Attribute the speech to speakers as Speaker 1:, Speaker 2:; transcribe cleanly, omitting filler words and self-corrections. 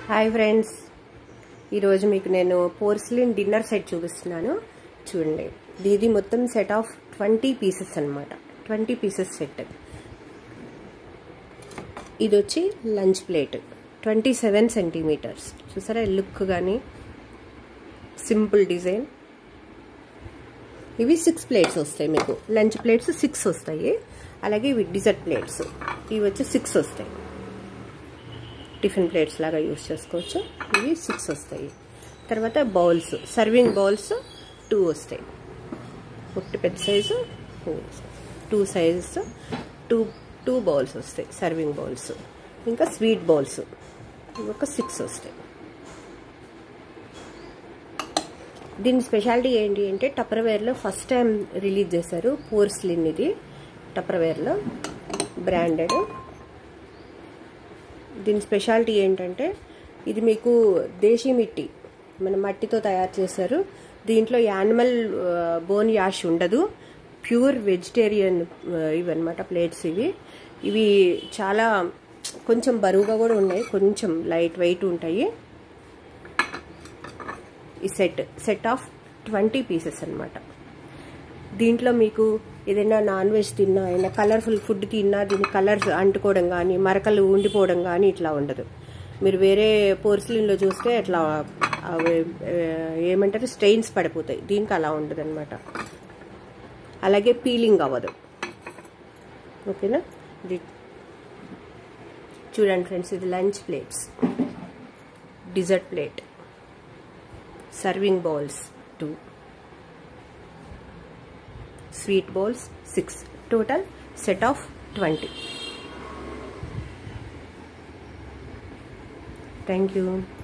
Speaker 1: Hi friends, ఈరోజు మీకు నేను పోర్సిలిన్ డిన్నర్ సెట్ చూపిస్తున్నాను. చూడండి, ఇది మొత్తం సెట్ ఆఫ్ 20 పీసెస్ అనమాట. 20 పీసెస్ సెట్. ఇది వచ్చి లంచ్ ప్లేట్ 27 సెంటీమీటర్స్. చూసారా లుక్ కానీ, సింపుల్ డిజైన్. ఇవి 6 ప్లేట్స్ వస్తాయి మీకు. లంచ్ ప్లేట్స్ 6 వస్తాయి. అలాగే ఇవి డిజర్ట్ ప్లేట్స్, ఇవి వచ్చి 6 వస్తాయి. టిఫిన్ ప్లేట్స్ లాగా యూజ్ చేసుకోవచ్చు. ఇవి 6 వస్తాయి. తర్వాత బౌల్స్, సర్వింగ్ బౌల్స్ 2 వస్తాయి. ఒకటి పెద్ద సైజు, 2 సైజెస్, 2 బౌల్స్ వస్తాయి సర్వింగ్ బౌల్స్. ఇంకా స్వీట్ బౌల్స్ ఒక 6 వస్తాయి. దీని స్పెషాలిటీ ఏంటి అంటే, టప్పర్వేర్లో ఫస్ట్ టైం రిలీజ్ చేశారు పోర్సిలిన్. ఇది టప్పర్వేర్లో బ్రాండెడ్. దీని స్పెషాలిటీ ఏంటంటే, ఇది మీకు దేశీ మిట్టి, మన మట్టితో తయారు చేశారు. దీంట్లో యానిమల్ బోన్ యాష్ ఉండదు. ప్యూర్ వెజిటేరియన్ ఇవన్నమాట ప్లేట్స్. ఇవి చాలా కొంచెం బరువుగా కూడా ఉన్నాయి, కొంచెం లైట్ వెయిట్ ఉంటాయి. ఈ సెట్ ఆఫ్ 20 పీసెస్ అనమాట. దీంట్లో మీకు ఏదైనా నాన్ వెజ్ తిన్నా, అయినా కలర్ఫుల్ ఫుడ్ తిన్నా, దీని కలర్స్ అంటుకోవడం కానీ, మరకలు ఉండిపోవడం కానీ ఇట్లా ఉండదు. మీరు వేరే పోర్సిలిన్లో చూస్తే ఇట్లా ఏమంటారు, స్టెయిన్స్ పడిపోతాయి. దీనికి అలా ఉండదు అనమాట. అలాగే పీలింగ్ అవ్వదు. ఓకేనా? ఇది చూడండి ఫ్రెండ్స్, ఇది lunch plates, dessert plate, serving bowls 2, sweet bowls 6, total set of 20. Thank you.